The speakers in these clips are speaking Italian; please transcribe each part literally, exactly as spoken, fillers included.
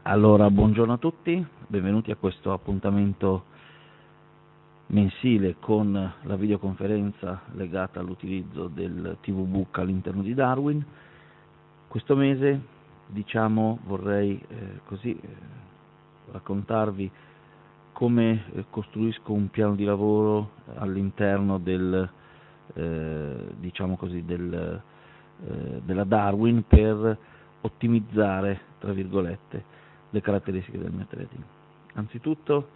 Allora, buongiorno a tutti, benvenuti a questo appuntamento mensile con la videoconferenza legata all'utilizzo del T V Book all'interno di Darwin. Questo mese, diciamo, vorrei eh, così eh, raccontarvi come eh, costruisco un piano di lavoro all'interno del, eh, diciamo così, del, eh, della Darwin per ottimizzare, tra virgolette, le caratteristiche del mio trading. Anzitutto,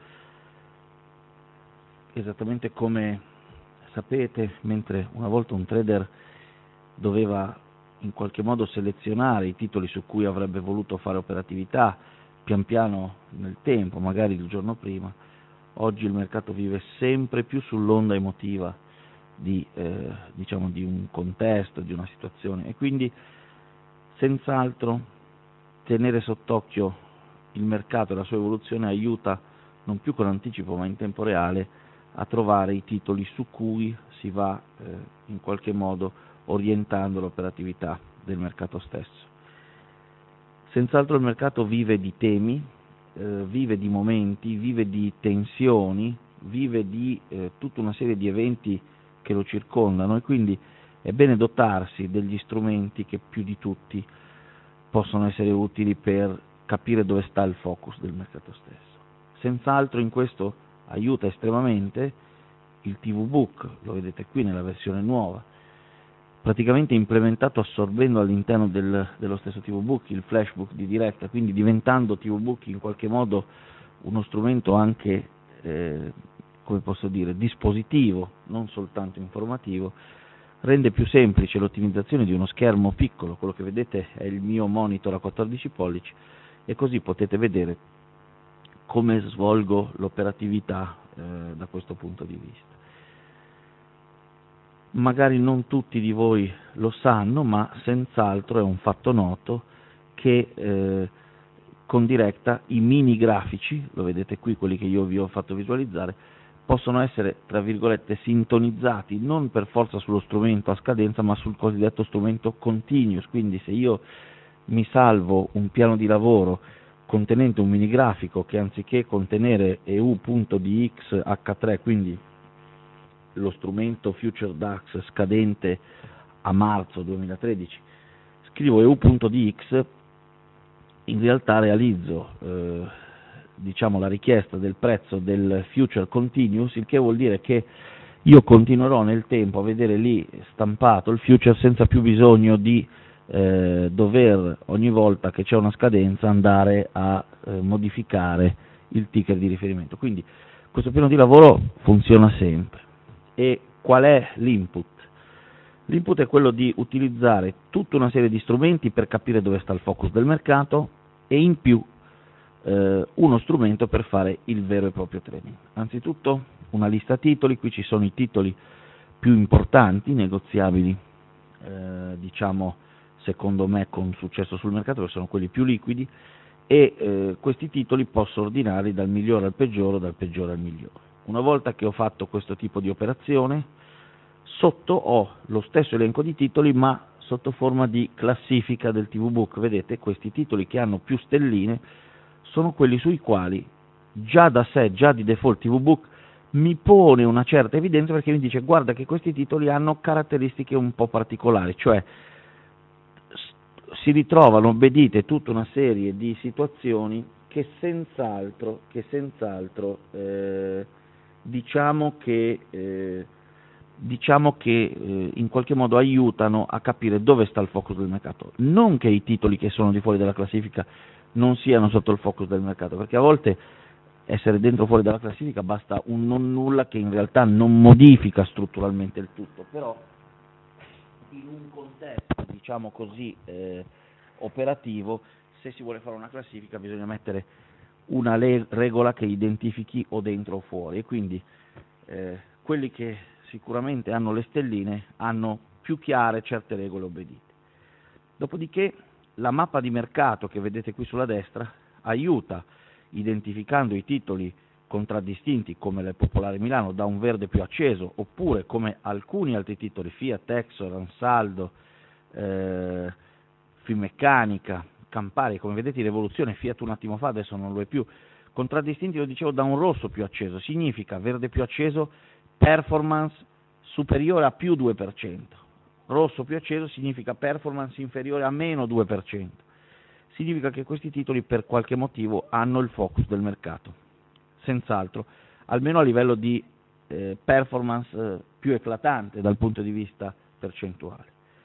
esattamente come sapete, mentre una volta un trader doveva in qualche modo selezionare i titoli su cui avrebbe voluto fare operatività pian piano nel tempo, magari il giorno prima, oggi il mercato vive sempre più sull'onda emotiva di, eh, diciamo, di un contesto, di una situazione, e quindi senz'altro tenere sott'occhio il mercato e la sua evoluzione aiuta non più con anticipo ma in tempo reale a trovare i titoli su cui si va eh, in qualche modo orientando l'operatività del mercato stesso. Senz'altro il mercato vive di temi, eh, vive di momenti, vive di tensioni, vive di eh, tutta una serie di eventi che lo circondano, e quindi è bene dotarsi degli strumenti che più di tutti possono essere utili per capire dove sta il focus del mercato stesso. Senz'altro in questo aiuta estremamente il T V Book, lo vedete qui nella versione nuova, praticamente implementato assorbendo all'interno del, dello stesso T V Book il flashbook di diretta, quindi diventando T V Book in qualche modo uno strumento anche, eh, come posso dire, dispositivo, non soltanto informativo. Rende più semplice l'ottimizzazione di uno schermo piccolo, quello che vedete è il mio monitor a quattordici pollici, e così potete vedere come svolgo l'operatività eh, da questo punto di vista. Magari non tutti di voi lo sanno, ma senz'altro è un fatto noto che eh, con diretta i mini grafici, lo vedete qui, quelli che io vi ho fatto visualizzare, possono essere, tra virgolette, sintonizzati non per forza sullo strumento a scadenza, ma sul cosiddetto strumento continuous. Quindi se io mi salvo un piano di lavoro contenente un mini grafico che anziché contenere E U.dx H tre, quindi lo strumento Future DAX scadente a marzo duemilatredici, scrivo E U.dx, in realtà realizzo eh, diciamo la richiesta del prezzo del future continuous, il che vuol dire che io continuerò nel tempo a vedere lì stampato il future senza più bisogno di eh, dover ogni volta che c'è una scadenza andare a eh, modificare il ticker di riferimento. Quindi questo piano di lavoro funziona sempre. E qual è l'input? L'input è quello di utilizzare tutta una serie di strumenti per capire dove sta il focus del mercato e in più eh, uno strumento per fare il vero e proprio trading. Anzitutto una lista titoli, qui ci sono i titoli più importanti, negoziabili, eh, diciamo secondo me con successo sul mercato, perché sono quelli più liquidi, e eh, questi titoli posso ordinarli dal migliore al peggiore o dal peggiore al migliore. Una volta che ho fatto questo tipo di operazione, sotto ho lo stesso elenco di titoli ma sotto forma di classifica del T V Book. Vedete, questi titoli che hanno più stelline sono quelli sui quali già da sé, già di default T V Book mi pone una certa evidenza, perché mi dice guarda che questi titoli hanno caratteristiche un po' particolari, cioè si ritrovano obbedite tutta una serie di situazioni che senz'altro, che senz'altro eh, diciamo che eh, diciamo che eh, in qualche modo aiutano a capire dove sta il focus del mercato. Non che i titoli che sono di fuori dalla classifica non siano sotto il focus del mercato, perché a volte essere dentro o fuori dalla classifica basta un non nulla che in realtà non modifica strutturalmente il tutto, però in un contesto, diciamo così, eh, operativo, se si vuole fare una classifica bisogna mettere una le- regola che identifichi o dentro o fuori, e quindi eh, quelli che sicuramente hanno le stelline hanno più chiare certe regole obbedite. Dopodiché la mappa di mercato che vedete qui sulla destra aiuta, identificando i titoli contraddistinti come la Popolare Milano da un verde più acceso, oppure come alcuni altri titoli, Fiat, Exor, Ansaldo, eh, Finmeccanica, campari, come vedete in evoluzione, Fiat un attimo fa adesso non lo è più, contraddistinti, lo dicevo, da un rosso più acceso, significa verde più acceso, performance superiore a più due per cento, rosso più acceso significa performance inferiore a meno due per cento, significa che questi titoli per qualche motivo hanno il focus del mercato, senz'altro, almeno a livello di eh, performance eh, più eclatante dal punto di vista percentuale.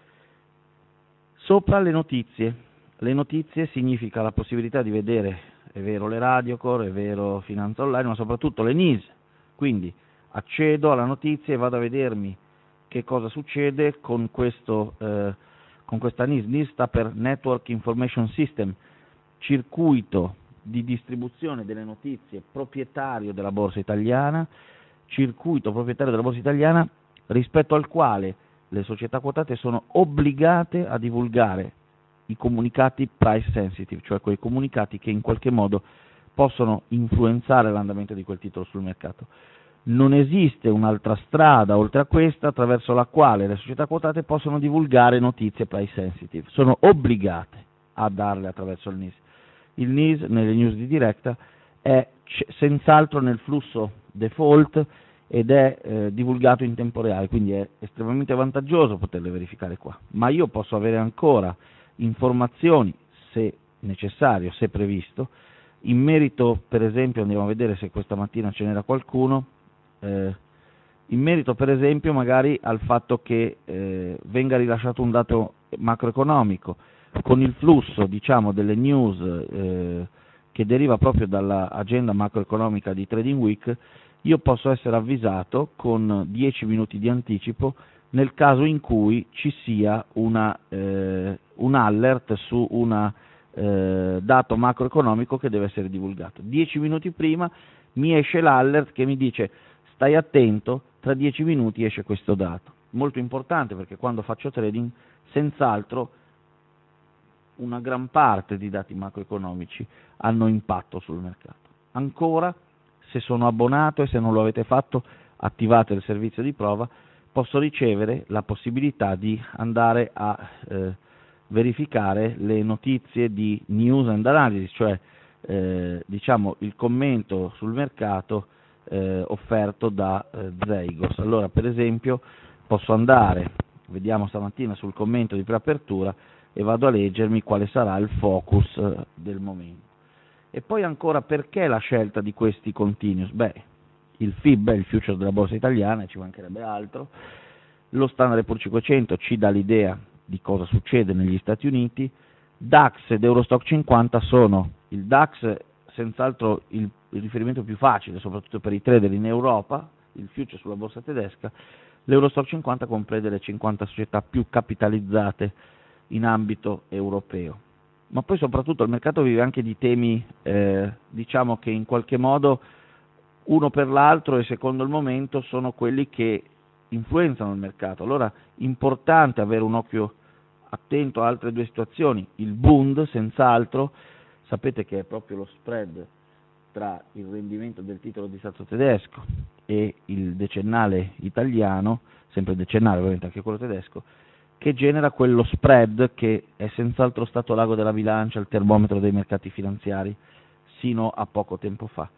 Sopra le notizie, le notizie significa la possibilità di vedere, è vero le Radiocore, è vero Finanza Online, ma soprattutto le N I S, quindi accedo alla notizia e vado a vedermi che cosa succede con, questo, eh, con questa N I S. N I S sta per Network Information System, circuito di distribuzione delle notizie proprietario della Borsa Italiana, circuito proprietario della Borsa Italiana rispetto al quale le società quotate sono obbligate a divulgare i comunicati price sensitive, cioè quei comunicati che in qualche modo possono influenzare l'andamento di quel titolo sul mercato. Non esiste un'altra strada oltre a questa attraverso la quale le società quotate possono divulgare notizie price sensitive, sono obbligate a darle attraverso il N I S. Il N I S nelle news di diretta è senz'altro nel flusso default ed è eh, divulgato in tempo reale, quindi è estremamente vantaggioso poterle verificare qua, ma io posso avere ancora informazioni, se necessario, se previsto, in merito, per esempio, andiamo a vedere se questa mattina ce n'era qualcuno, eh, in merito per esempio magari al fatto che eh, venga rilasciato un dato macroeconomico, con il flusso diciamo delle news eh, che deriva proprio dall'agenda macroeconomica di Trading Week, io posso essere avvisato con dieci minuti di anticipo nel caso in cui ci sia una, eh, un alert su un eh, dato macroeconomico che deve essere divulgato. dieci minuti prima mi esce l'alert che mi dice stai attento, tra dieci minuti esce questo dato. Molto importante perché quando faccio trading senz'altro una gran parte di dati macroeconomici hanno impatto sul mercato. Ancora, se sono abbonato e se non lo avete fatto, attivate il servizio di prova, posso ricevere la possibilità di andare a eh, verificare le notizie di news and analysis, cioè eh, diciamo il commento sul mercato eh, offerto da eh, Zeigos. Allora, per esempio, posso andare, vediamo stamattina sul commento di preapertura, e vado a leggermi quale sarà il focus eh, del momento. E poi ancora, perché la scelta di questi continuous? Beh, il F I B, il future della borsa italiana, ci mancherebbe altro, lo Standard and Poor's cinquecento ci dà l'idea di cosa succede negli Stati Uniti, DAX ed Eurostock cinquanta sono, il DAX senz'altro il, il riferimento più facile, soprattutto per i trader in Europa, il future sulla borsa tedesca, l'Eurostock cinquanta comprende le cinquanta società più capitalizzate in ambito europeo. Ma poi soprattutto il mercato vive anche di temi eh, diciamo che in qualche modo uno per l'altro e secondo il momento sono quelli che influenzano il mercato. Allora importante avere un occhio attento a altre due situazioni, il Bund senz'altro, sapete che è proprio lo spread tra il rendimento del titolo di Stato tedesco e il decennale italiano, sempre decennale ovviamente anche quello tedesco, che genera quello spread che è senz'altro stato l'ago della bilancia, il termometro dei mercati finanziari sino a poco tempo fa.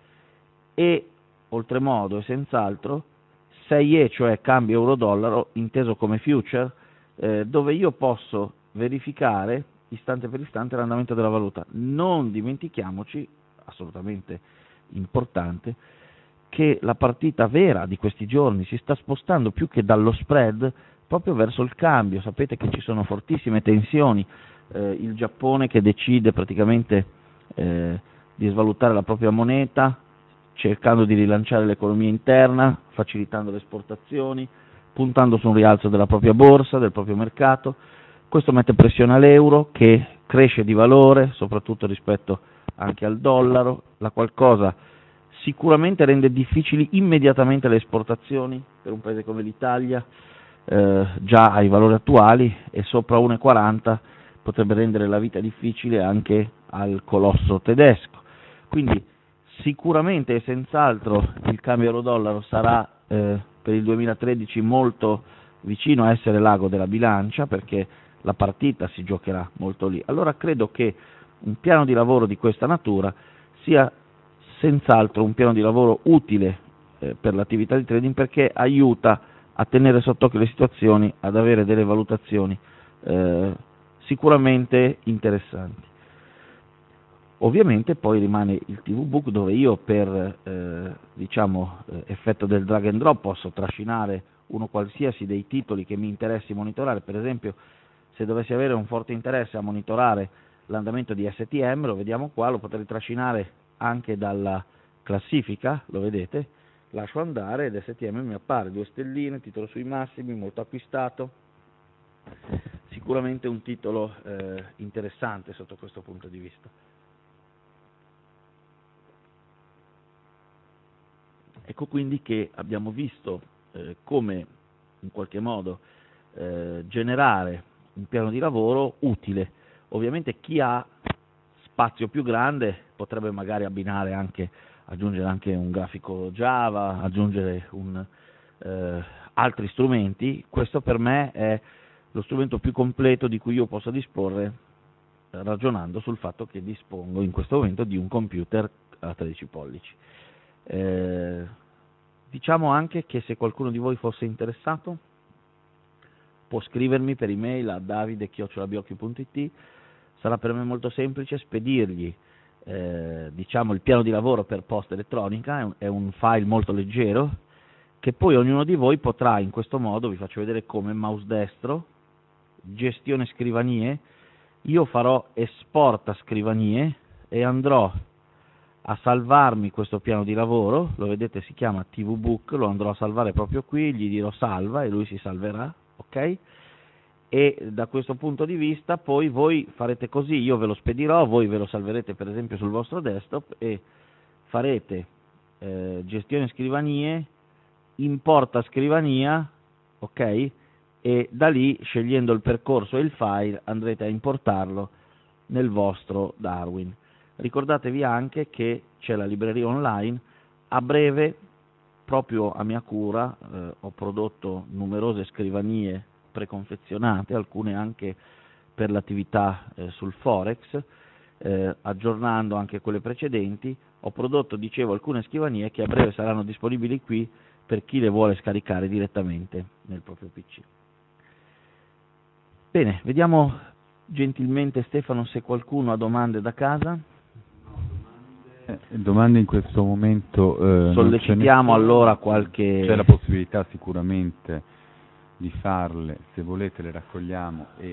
E oltremodo e senz'altro sei E, cioè cambio euro-dollaro inteso come future, eh, dove io posso verificare istante per istante l'andamento della valuta. Non dimentichiamoci, assolutamente importante, che la partita vera di questi giorni si sta spostando più che dallo spread proprio verso il cambio. Sapete che ci sono fortissime tensioni, eh, il Giappone che decide praticamente eh, di svalutare la propria moneta, cercando di rilanciare l'economia interna, facilitando le esportazioni, puntando su un rialzo della propria borsa, del proprio mercato. Questo mette pressione all'euro che cresce di valore, soprattutto rispetto anche al dollaro, la qual cosa sicuramente rende difficili immediatamente le esportazioni per un paese come l'Italia, eh, già ai valori attuali, e sopra uno virgola quaranta potrebbe rendere la vita difficile anche al colosso tedesco. Quindi sicuramente e senz'altro il cambio euro-dollaro sarà eh, per il duemilatredici molto vicino a essere l'ago della bilancia, perché la partita si giocherà molto lì. Allora credo che un piano di lavoro di questa natura sia senz'altro un piano di lavoro utile eh, per l'attività di trading, perché aiuta a tenere sott'occhio le situazioni, ad avere delle valutazioni eh, sicuramente interessanti. Ovviamente poi rimane il T V Book, dove io per eh, diciamo eh, effetto del drag and drop posso trascinare uno qualsiasi dei titoli che mi interessi monitorare. Per esempio, se dovessi avere un forte interesse a monitorare l'andamento di S T M, lo vediamo qua, lo potrei trascinare anche dalla classifica, lo vedete, lascio andare ed S T M mi appare, due stelline, titolo sui massimi, molto acquistato, sicuramente un titolo eh, interessante sotto questo punto di vista. Ecco quindi che abbiamo visto eh, come in qualche modo eh, generare un piano di lavoro utile. Ovviamente chi ha spazio più grande potrebbe magari abbinare anche, aggiungere anche un grafico Java, aggiungere un, eh, altri strumenti. Questo per me è lo strumento più completo di cui io possa disporre, ragionando sul fatto che dispongo in questo momento di un computer a tredici pollici. Eh, diciamo anche che se qualcuno di voi fosse interessato può scrivermi per email a davide chiocciola biocchio punto it. Sarà per me molto semplice spedirgli eh, diciamo il piano di lavoro per posta elettronica. È un, è un file molto leggero che poi ognuno di voi potrà in questo modo, vi faccio vedere come, mouse destro, gestione scrivanie, io farò esporta scrivanie e andrò a salvarmi questo piano di lavoro, lo vedete si chiama T V Book, lo andrò a salvare proprio qui, gli dirò salva e lui si salverà, ok? E da questo punto di vista poi voi farete così, io ve lo spedirò, voi ve lo salverete per esempio sul vostro desktop e farete eh, gestione scrivanie, importa scrivania, ok? E da lì, scegliendo il percorso e il file, andrete a importarlo nel vostro Darwin. Ricordatevi anche che c'è la libreria online. A breve, proprio a mia cura, eh, ho prodotto numerose scrivanie preconfezionate, alcune anche per l'attività eh, sul Forex, eh, aggiornando anche quelle precedenti. Ho prodotto, dicevo, alcune scrivanie che a breve saranno disponibili qui per chi le vuole scaricare direttamente nel proprio P C. Bene, vediamo gentilmente, Stefano, se qualcuno ha domande da casa. Eh, domande in questo momento eh, sollecitiamo allora qualche... C'è la possibilità sicuramente di farle, se volete le raccogliamo e,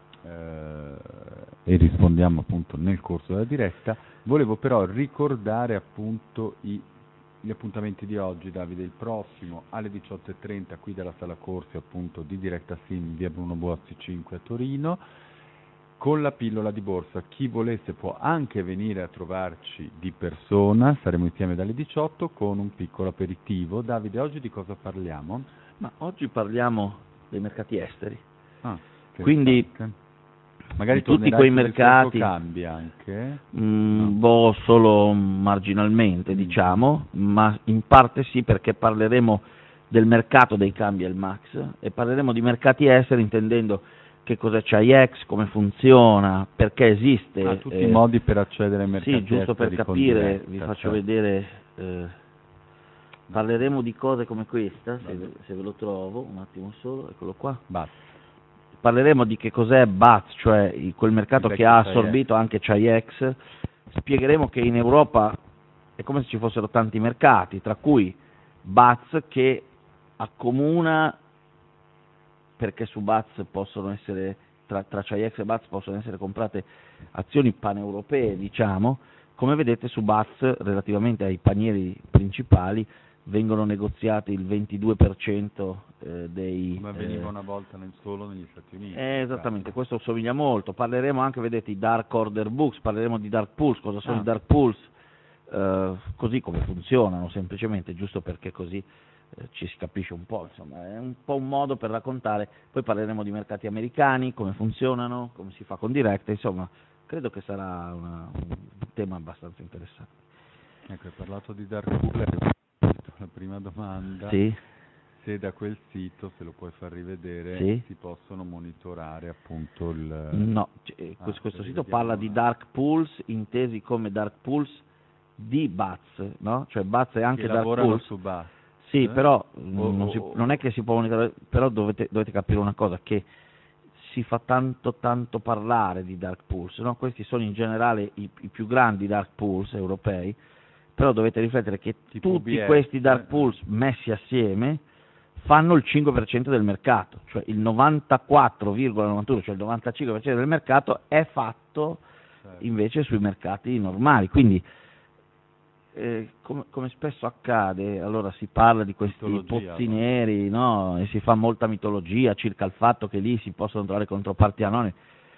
eh, e rispondiamo appunto nel corso della diretta. Volevo però ricordare appunto i, gli appuntamenti di oggi, Davide. Il prossimo alle diciotto e trenta qui dalla sala corsi appunto di Diretta Sim, via Bruno Buozzi cinque a Torino, con la pillola di borsa. Chi volesse può anche venire a trovarci di persona, saremo insieme dalle diciotto con un piccolo aperitivo. Davide, oggi di cosa parliamo? Ma oggi parliamo dei mercati esteri, ah, quindi magari tutti quei mercati cambia anche mm, no. boh, solo marginalmente, mm. diciamo, ma in parte sì, perché parleremo del mercato dei cambi al Max e parleremo di mercati esteri intendendo che cos'è C I X, come funziona, perché esiste. Ah, tutti eh, i modi per accedere ai mercati esteri. Sì, giusto per capire, diretta, vi faccio certo. vedere, eh, parleremo di cose come questa, se, se ve lo trovo, un attimo solo, eccolo qua. B A T. Parleremo di che cos'è B A T, cioè quel mercato che ha assorbito anche C I X, spiegheremo che in Europa è come se ci fossero tanti mercati, tra cui B A T S che accomuna, perché su B A T S possono essere, tra, tra C I X e B A T S possono essere comprate azioni paneuropee, diciamo. Come vedete su B A T S, relativamente ai panieri principali, vengono negoziati il ventidue per cento eh, dei... Come avveniva eh, una volta nel solo negli Stati Uniti. Eh, esattamente, questo somiglia molto. Parleremo anche, vedete, i dark order books, parleremo di dark pools, cosa sono ah. i dark pools, eh, così come funzionano, semplicemente, giusto perché così eh, ci si capisce un po', insomma, è un po' un modo per raccontare. Poi parleremo di mercati americani, come funzionano, come si fa con diretta, insomma, credo che sarà una, un tema abbastanza interessante. Ecco, hai parlato di dark pool, la prima domanda. Sì. se da quel sito, se lo puoi far rivedere, sì? si possono monitorare appunto il... No, cioè, ah, questo, questo sito parla di dark pools intesi come dark pools di B A Z, no? Cioè B A Z è anche che dark pools. Su B A Z. Sì, eh? però o, non, o, si, non è che si può monitorare, però dovete, dovete capire una cosa, che si fa tanto tanto parlare di dark pools, no? Questi sono in generale i, i più grandi dark pools europei, però dovete riflettere che tipo tutti B S, questi dark eh? pools messi assieme fanno il cinque per cento del mercato, cioè il novantaquattro virgola novantuno, cioè il novantacinque per cento del mercato è fatto certo. invece sui mercati normali, quindi eh, come, come spesso accade, allora si parla di questi Mitologia, pozzi no? neri, no? E si fa molta mitologia circa il fatto che lì si possono trovare controparti anonime,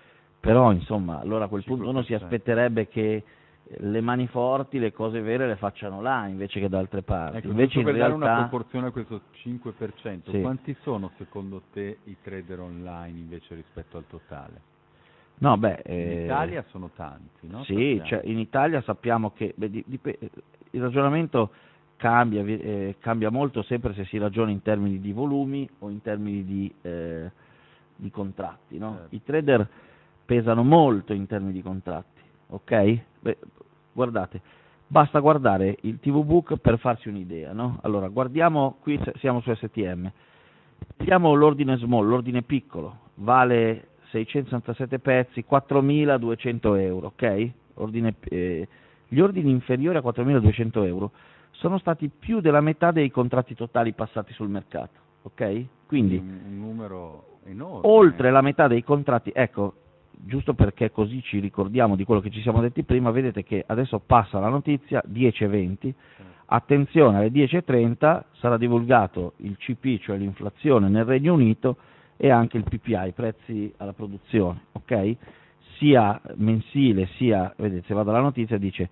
però insomma allora a quel punto uno si aspetterebbe che le mani forti, le cose vere le facciano là invece che da altre parti. Ecco, invece in per realtà dare una proporzione a questo cinque per cento, sì. Quanti sono secondo te i trader online invece rispetto al totale? No, beh, eh, in Italia sono tanti, no? Sì, cioè, in Italia sappiamo che beh, di, di, il ragionamento cambia, eh, cambia molto sempre se si ragiona in termini di volumi o in termini di, eh, di contratti, no? Certo. I trader pesano molto in termini di contratti, ok? Beh, guardate, basta guardare il T V Book per farsi un'idea, no? Allora, guardiamo, qui siamo su S T M, vediamo l'ordine small, l'ordine piccolo, vale seicentosessantasette pezzi, quattromiladuecento euro, ok? Ordine, eh, gli ordini inferiori a quattromiladuecento euro sono stati più della metà dei contratti totali passati sul mercato, ok? Quindi un, un numero enorme. Oltre la metà dei contratti, ecco, giusto perché così ci ricordiamo di quello che ci siamo detti prima, vedete che adesso passa la notizia dieci e venti, attenzione, alle dieci e trenta sarà divulgato il C P, cioè l'inflazione nel Regno Unito, e anche il P P I, prezzi alla produzione, ok? Sia mensile sia, vedete, se vado alla notizia dice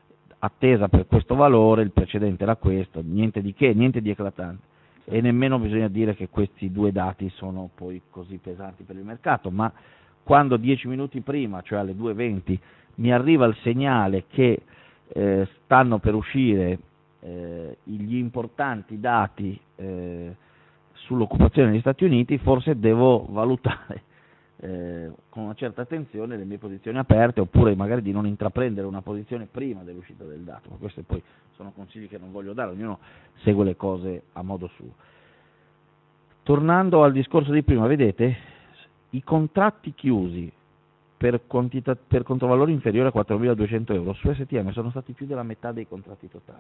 attesa per questo valore, il precedente era questo, niente di che, niente di eclatante, e nemmeno bisogna dire che questi due dati sono poi così pesanti per il mercato, ma quando dieci minuti prima, cioè alle due e venti, mi arriva il segnale che eh, stanno per uscire eh, gli importanti dati eh, sull'occupazione negli Stati Uniti, forse devo valutare eh, con una certa attenzione le mie posizioni aperte, oppure magari di non intraprendere una posizione prima dell'uscita del dato, ma questi poi sono consigli che non voglio dare, ognuno segue le cose a modo suo. Tornando al discorso di prima, vedete, i contratti chiusi per, quantità, per controvalori inferiori a quattromiladuecento euro su S T M sono stati più della metà dei contratti totali.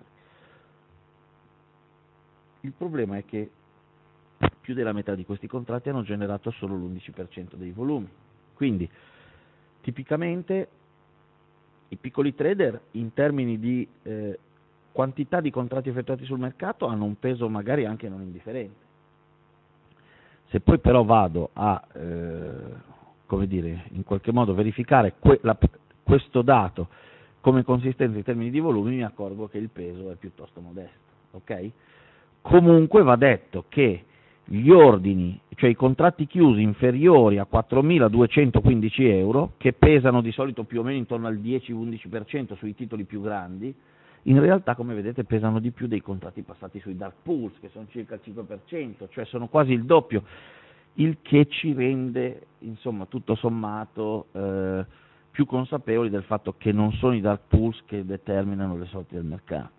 Il problema è che più della metà di questi contratti hanno generato solo l'undici per cento dei volumi. Quindi, tipicamente, i piccoli trader, in termini di eh, quantità di contratti effettuati sul mercato, hanno un peso magari anche non indifferente. Se poi però vado a, eh, come dire, in qualche modo verificare que- la, questo dato come consistenza in termini di volumi, mi accorgo che il peso è piuttosto modesto, ok? Comunque va detto che gli ordini, cioè i contratti chiusi inferiori a quattromiladuecentoquindici euro, che pesano di solito più o meno intorno al dieci undici per cento sui titoli più grandi, in realtà, come vedete, pesano di più dei contratti passati sui dark pools, che sono circa il cinque per cento, cioè sono quasi il doppio, il che ci rende, insomma, tutto sommato, eh, più consapevoli del fatto che non sono i dark pools che determinano le sorti del mercato.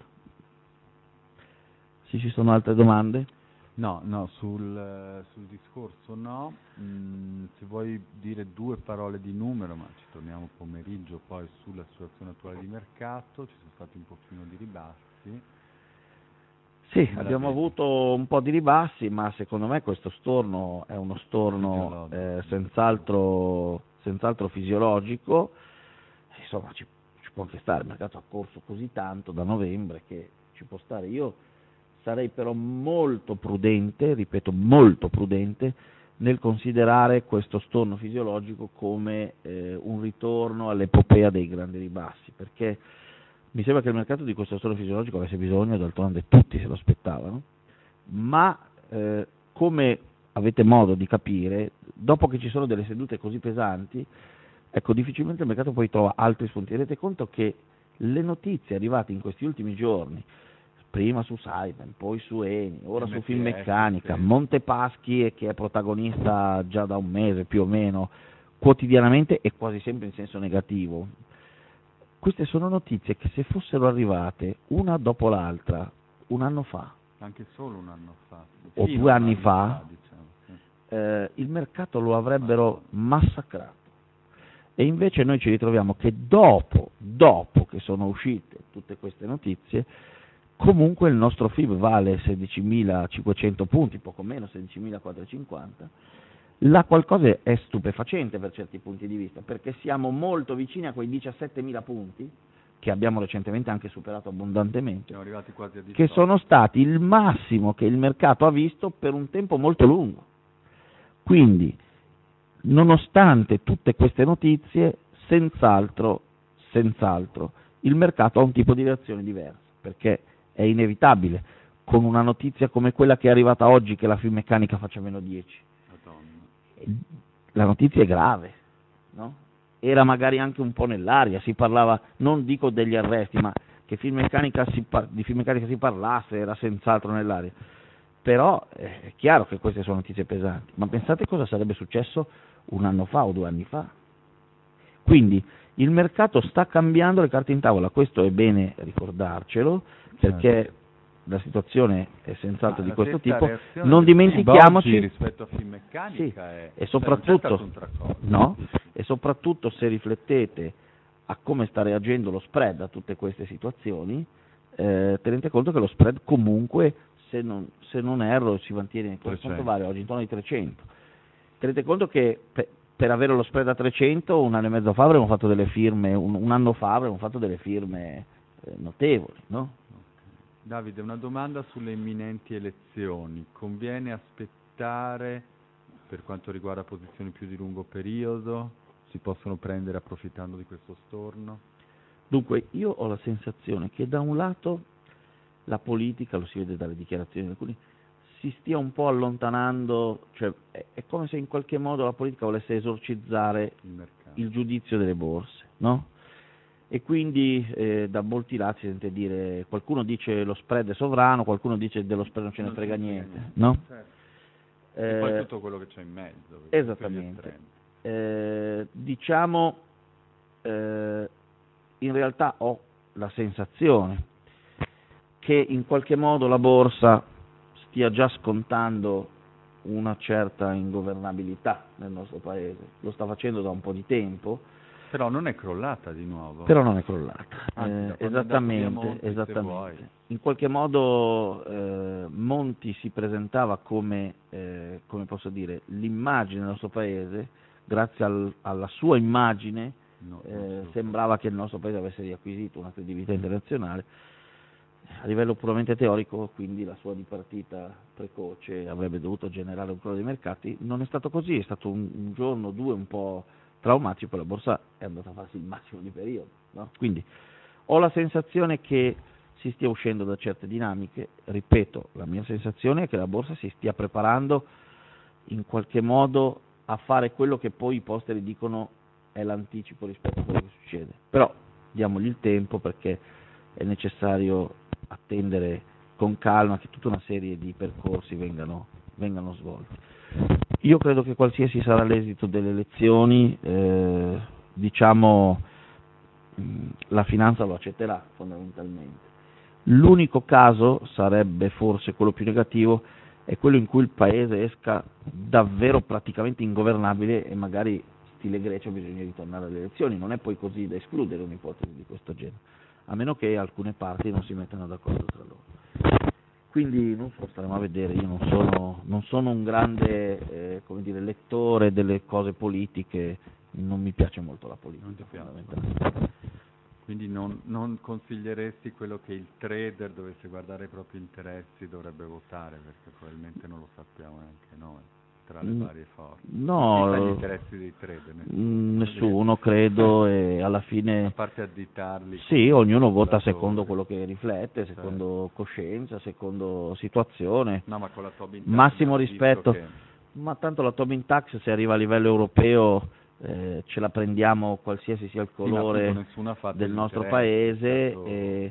Se ci sono altre domande? No, no, sul, sul discorso no. Mm, se vuoi dire due parole di numero, ma ci torniamo pomeriggio poi sulla situazione attuale di mercato, ci sono stati un pochino di ribassi. Sì, abbiamo avuto un po' di ribassi, ma secondo me questo storno è uno storno eh, senz'altro, senz'altro fisiologico, insomma ci, ci può anche stare, il mercato ha corso così tanto da novembre che ci può stare. Io sarei però molto prudente, ripeto molto prudente, nel considerare questo storno fisiologico come eh, un ritorno all'epopea dei grandi ribassi, perché mi sembra che il mercato di questo storno fisiologico avesse bisogno, d'altronde tutti se lo aspettavano, ma eh, come avete modo di capire, dopo che ci sono delle sedute così pesanti, ecco, difficilmente il mercato poi trova altri spunti. Tenete conto che le notizie arrivate in questi ultimi giorni, prima su Saipem, poi su Eni, ora M T S, su Finmeccanica, sì. Montepaschi che è protagonista già da un mese più o meno, quotidianamente e quasi sempre in senso negativo. Queste sono notizie che se fossero arrivate una dopo l'altra, un anno fa, anche solo un anno fa, o fino due a un anni anno fa, diciamo, sì. eh, il mercato lo avrebbero massacrato. E invece noi ci ritroviamo che dopo, dopo che sono uscite tutte queste notizie, comunque il nostro F I B vale sedicimilacinquecento punti, poco meno, sedicimilaquattrocentocinquanta. La qualcosa è stupefacente per certi punti di vista, perché siamo molto vicini a quei diciassettemila punti, che abbiamo recentemente anche superato abbondantemente, Siamo arrivati quasi a diciotto. Che sono stati il massimo che il mercato ha visto per un tempo molto lungo. Quindi, nonostante tutte queste notizie, senz'altro, senz'altro, il mercato ha un tipo di reazione diversa, perché è inevitabile, con una notizia come quella che è arrivata oggi, che la Finmeccanica faccia meno dieci. Madonna. La notizia è grave, no? Era magari anche un po' nell'aria, si parlava, non dico degli arresti, ma che Finmeccanica si par- di Finmeccanica si parlasse, era senz'altro nell'aria. Però eh, è chiaro che queste sono notizie pesanti, ma pensate cosa sarebbe successo un anno fa o due anni fa. Quindi il mercato sta cambiando le carte in tavola, questo è bene ricordarcelo, perché certo. La situazione è senz'altro ma di questo tipo. Non dimentichiamoci rispetto a Finmeccanica sì, è, e soprattutto no, e soprattutto se riflettete a come sta reagendo lo spread a tutte queste situazioni, eh, tenete conto che lo spread comunque, se non, se non erro, si mantiene, quanto vale oggi, intorno ai trecento. Tenete conto che per, per avere lo spread a trecento un anno e mezzo fa avremmo fatto delle firme, un, un anno fa avremmo fatto delle firme eh, notevoli, no? Davide, una domanda sulle imminenti elezioni. Conviene aspettare per quanto riguarda posizioni più di lungo periodo? Si possono prendere approfittando di questo storno? Dunque, io ho la sensazione che da un lato la politica, lo si vede dalle dichiarazioni di alcuni, si stia un po' allontanando, cioè è, è come se in qualche modo la politica volesse esorcizzare il, il giudizio delle borse, no? E quindi eh, da molti lati si sente dire, qualcuno dice lo spread è sovrano, qualcuno dice dello spread non ce ne frega niente, niente, no? Certo. Eh, e poi tutto quello che c'è in mezzo. Esattamente. Eh, diciamo, eh, in realtà ho la sensazione che in qualche modo la borsa stia già scontando una certa ingovernabilità nel nostro paese, lo sta facendo da un po' di tempo. Però non è crollata di nuovo. Però non è crollata, Anzi, eh, esattamente, Monti, esattamente. In qualche modo eh, Monti si presentava come, eh, come posso dire, l'immagine del nostro paese, grazie al, alla sua immagine no, eh, sembrava che il nostro paese avesse riacquisito una credibilità internazionale. A livello puramente teorico, quindi la sua dipartita precoce avrebbe dovuto generare un crollo dei mercati, non è stato così, è stato un, un giorno o due un po' traumatici, poi la borsa è andata a farsi il massimo di periodo, no? Quindi ho la sensazione che si stia uscendo da certe dinamiche, ripeto, la mia sensazione è che la borsa si stia preparando in qualche modo a fare quello che poi i posteri dicono è l'anticipo rispetto a quello che succede, però diamogli il tempo perché è necessario attendere con calma che tutta una serie di percorsi vengano, vengano svolti. Io credo che qualsiasi sarà l'esito delle elezioni, eh, diciamo, mh, la finanza lo accetterà fondamentalmente. L'unico caso sarebbe forse quello più negativo, è quello in cui il paese esca davvero praticamente ingovernabile e magari stile Grecia bisogna ritornare alle elezioni. Non è poi così da escludere un'ipotesi di questo genere, a meno che alcune parti non si mettano d'accordo tra loro. Quindi non so, staremo a vedere, io non sono, non sono un grande eh, come dire, lettore delle cose politiche, non mi piace molto la politica. Non Quindi non, non consiglieresti quello che il trader dovesse guardare i propri interessi dovrebbe votare, perché probabilmente non lo sappiamo neanche noi, tra le varie forze. No, gli interessi dei trader? Nessuno, nessuno credo, e alla fine... A parte additarli... Sì, ognuno vota secondo quello che riflette, secondo certo. coscienza, secondo situazione. No, ma con la Tobin Tax massimo rispetto, che... ma tanto la Tobin Tax se arriva a livello europeo eh, ce la prendiamo qualsiasi sia il colore sì, del nostro paese, e,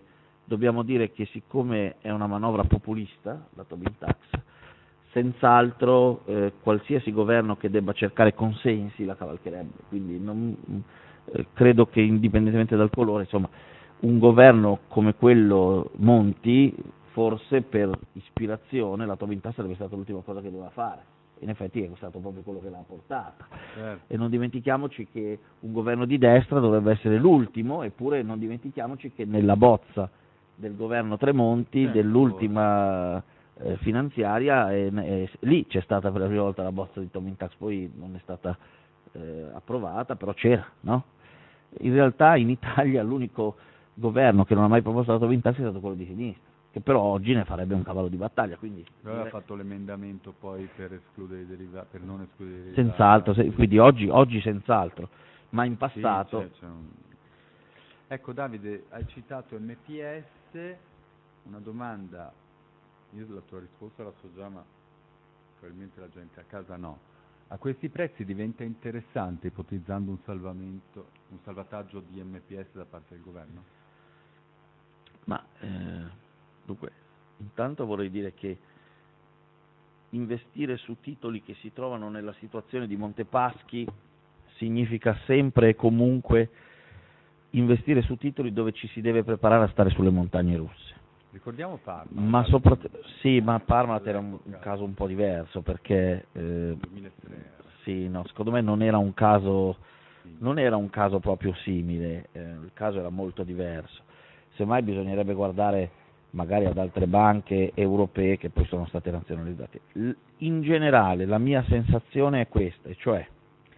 dobbiamo dire che siccome è una manovra populista, la Tobin Tax, senz'altro eh, qualsiasi governo che debba cercare consensi la cavalcherebbe, quindi non, eh, credo che indipendentemente dal colore, insomma, un governo come quello Monti, forse per ispirazione la Tobin Tax sarebbe stata l'ultima cosa che doveva fare. In effetti è stato proprio quello che l'ha portata. Certo. E non dimentichiamoci che un governo di destra dovrebbe essere l'ultimo, eppure non dimentichiamoci che nella bozza del governo Tremonti, Certo. dell'ultima eh, finanziaria, eh, eh, lì c'è stata per la prima volta la bozza di Tobin Tax, poi non è stata eh, approvata, però c'era, no? In realtà in Italia l'unico governo che non ha mai proposto la Tobin Tax è stato quello di sinistra, che però oggi ne farebbe un cavallo di battaglia, quindi Però ha fatto l'emendamento poi per escludere i derivati, per non escludere i derivati. senz'altro, se, quindi oggi, oggi senz'altro, ma in passato... Sì, c'è, c'è un... Ecco Davide, hai citato M P S, una domanda, io la tua risposta la so già, ma probabilmente la gente a casa no. A questi prezzi diventa interessante ipotizzando un salvamento, un salvataggio di M P S da parte del governo? Ma... Eh... Dunque, intanto vorrei dire che investire su titoli che si trovano nella situazione di Montepaschi significa sempre e comunque investire su titoli dove ci si deve preparare a stare sulle montagne russe. Ricordiamo Parmalat. Ma soprattutto, sì, ma Parmalat era un, un caso un po' diverso perché eh, duemilatré sì, no, secondo me non era un caso, non era un caso proprio simile, eh, il caso era molto diverso. Semmai bisognerebbe guardare magari ad altre banche europee che poi sono state nazionalizzate. In generale la mia sensazione è questa, cioè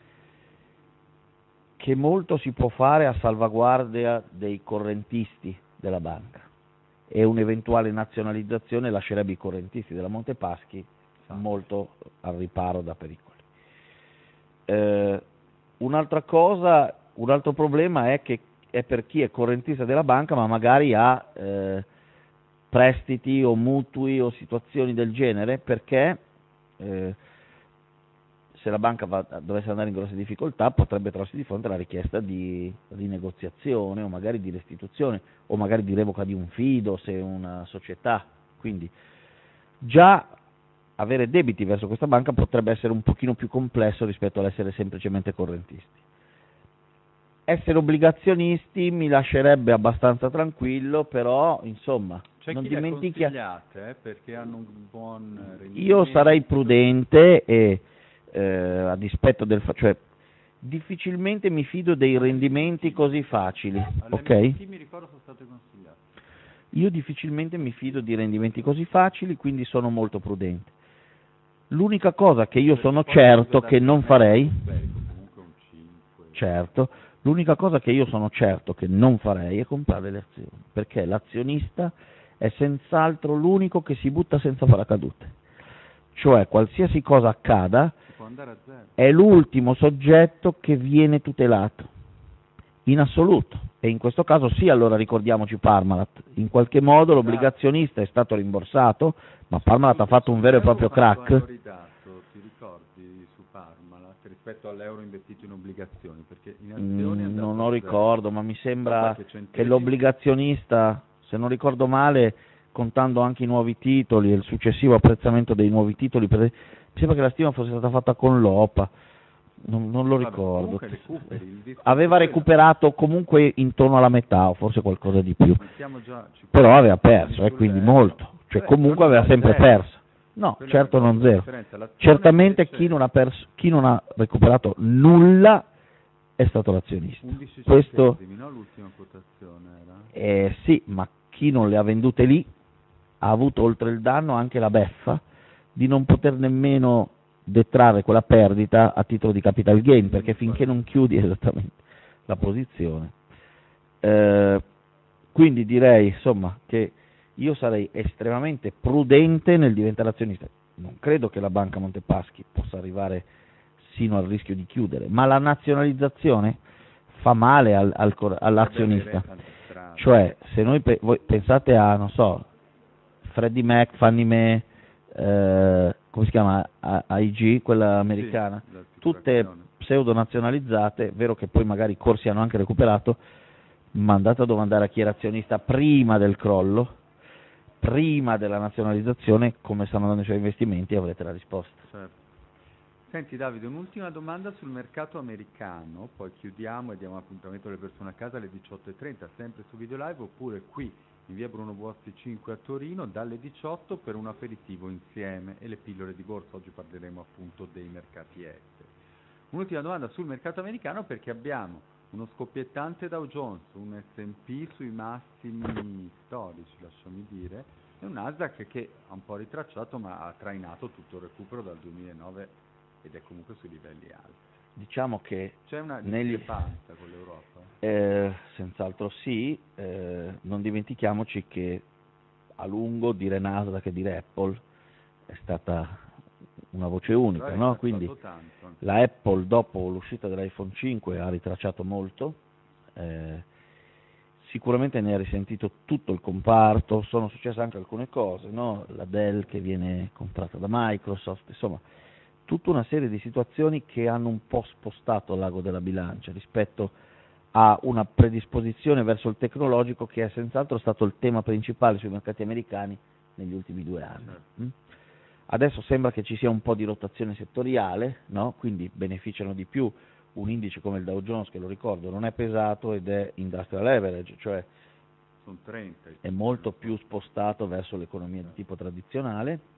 che molto si può fare a salvaguardia dei correntisti della banca e un'eventuale nazionalizzazione lascerebbe i correntisti della Montepaschi molto al riparo da pericoli. Eh, un'altra cosa, un altro problema è che è per chi è correntista della banca ma magari ha eh, prestiti o mutui o situazioni del genere, perché eh, se la banca va, dovesse andare in grosse difficoltà potrebbe trovarsi di fronte alla richiesta di rinegoziazione o magari di restituzione o magari di revoca di un fido se è una società, quindi già avere debiti verso questa banca potrebbe essere un pochino più complesso rispetto all'essere semplicemente correntisti. Essere obbligazionisti mi lascerebbe abbastanza tranquillo, però insomma C'è non chi dimentichi... le consigliate, eh, perché hanno un buon rendimento. Io sarei prudente e eh, a dispetto del... Fa- cioè difficilmente mi fido dei rendimenti così facili, ok? Mi ricordo sono state consigliate. Io difficilmente mi fido di rendimenti così facili, quindi sono molto prudente. L'unica cosa che io sono certo che non farei... Certo. L'unica cosa che io sono certo che non farei è comprare le azioni, perché l'azionista è senz'altro l'unico che si butta senza paracadute, cioè qualsiasi cosa accada è l'ultimo soggetto che viene tutelato, in assoluto, e in questo caso sì, allora ricordiamoci Parmalat, in qualche modo l'obbligazionista è stato rimborsato, ma Parmalat ha fatto un vero e proprio crack. Ti ricordi su Parmalat rispetto all'euro investito in obbligazioni? Perché in azioni mm, non ho ricordo, ma mi sembra che, che l'obbligazionista, se non ricordo male, contando anche i nuovi titoli e il successivo apprezzamento dei nuovi titoli, per, mi sembra che la stima fosse stata fatta con l'O P A, non, non lo ricordo. Recuperi, aveva recuperato comunque intorno alla metà o forse qualcosa di più, già, però aveva perso, e eh, quindi molto, cioè Beh, comunque aveva sempre perso. No, Quella certo non zero. Certamente invece... chi, non ha perso, chi non ha recuperato nulla è stato l'azionista. undici Questo no? L'ultima quotazione era? Eh, sì, ma chi non le ha vendute lì ha avuto oltre il danno anche la beffa di non poter nemmeno detrarre quella perdita a titolo di capital gain, perché finché non chiudi esattamente la posizione. Eh, quindi direi insomma che io sarei estremamente prudente nel diventare azionista. Non credo che la banca Montepaschi possa arrivare sino al rischio di chiudere, ma la nazionalizzazione fa male al, al, all'azionista. Cioè, se noi pe- voi pensate a, non so, Freddie Mac, Fannie Mae, eh, come si chiama, A I G, quella americana, sì, tutte pseudo nazionalizzate, vero che poi magari i corsi hanno anche recuperato, ma andate a domandare a chi era azionista prima del crollo, prima della nazionalizzazione, come stanno andando i suoi investimenti, e avrete la risposta. Certo. Senti Davide, un'ultima domanda sul mercato americano, poi chiudiamo e diamo appuntamento alle persone a casa alle diciotto e trenta, sempre su Video Live, oppure qui in via Bruno Buozzi cinque a Torino dalle diciotto per un aperitivo insieme e le pillole di borsa. Oggi parleremo appunto dei mercati esteri. Un'ultima domanda sul mercato americano, perché abbiamo uno scoppiettante Dow Jones, un S and P sui massimi storici, lasciami dire, e un Nasdaq che ha un po' ritracciato ma ha trainato tutto il recupero dal duemilanove ed è comunque sui livelli alti. Diciamo che c'è una negli... discrepanza con l'Europa? Eh, senz'altro sì, eh, non dimentichiamoci che a lungo dire Nasdaq e dire Apple è stata una voce unica, no? Quindi tanto. La Apple dopo l'uscita dell'iPhone cinque ha ritracciato molto, eh, sicuramente ne ha risentito tutto il comparto, sono successe anche alcune cose, no? La Dell che viene comprata da Microsoft, insomma tutta una serie di situazioni che hanno un po' spostato l'ago della bilancia rispetto a una predisposizione verso il tecnologico che è senz'altro stato il tema principale sui mercati americani negli ultimi due anni. Mm? Adesso sembra che ci sia un po' di rotazione settoriale, no? Quindi beneficiano di più un indice come il Dow Jones, che lo ricordo non è pesato ed è industrial average, cioè sono trenta, è molto più spostato verso l'economia di tipo tradizionale,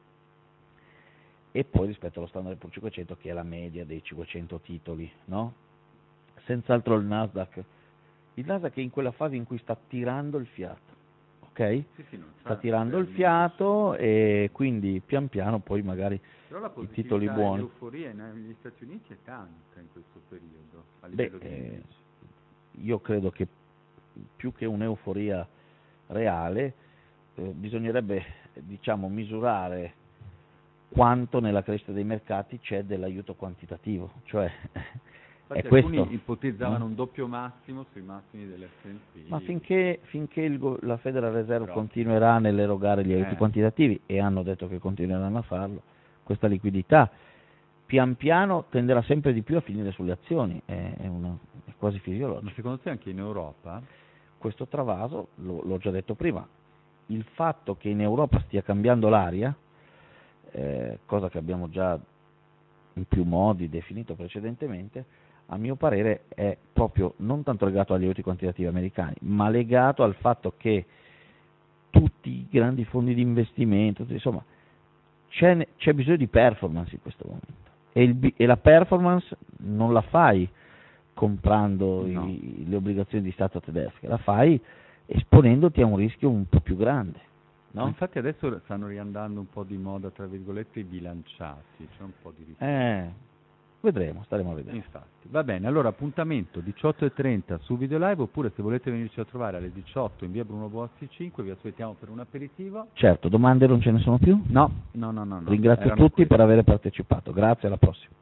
e poi rispetto allo Standard and Poor's cinquecento che è la media dei cinquecento titoli, no? Senz'altro il Nasdaq, il Nasdaq è in quella fase in cui sta tirando il fiato, ok? Sì, sì, non sta tirando il fiato e quindi pian piano poi magari però la i titoli buoni. L'euforia negli Stati Uniti è tanta in questo periodo, a livello Beh, di eh, io credo che più che un'euforia reale eh, bisognerebbe diciamo misurare quanto nella crescita dei mercati c'è dell'aiuto quantitativo, cioè Infatti è questo. Alcuni ipotizzavano no? un doppio massimo sui massimi dell'S and P. Ma finché, finché il, la Federal Reserve Però, continuerà nell'erogare gli aiuti eh. quantitativi, e hanno detto che continueranno a farlo, questa liquidità pian piano tenderà sempre di più a finire sulle azioni, è, è, una, è quasi fisiologico. Ma secondo te anche in Europa? Questo travaso, lo, l'ho già detto prima, il fatto che in Europa stia cambiando l'aria, Eh, cosa che abbiamo già in più modi definito precedentemente, a mio parere è proprio non tanto legato agli aiuti quantitativi americani, ma legato al fatto che tutti i grandi fondi di investimento, insomma, c'è, c'è bisogno di performance in questo momento, e, il, e la performance non la fai comprando no. i, le obbligazioni di Stato tedesche, la fai esponendoti a un rischio un po' più grande. No? Infatti adesso stanno riandando un po' di moda, tra virgolette, i bilanciati, c'è un po' di rischio. Eh, vedremo, staremo a vedere. Infatti, va bene, allora appuntamento diciotto e trenta su Video Live, oppure se volete venirci a trovare alle diciotto in via Bruno Buozzi cinque, vi aspettiamo per un aperitivo. Certo, domande non ce ne sono più? No, no, no, no. no. Ringrazio Erano tutti queste. per aver partecipato, grazie, alla prossima.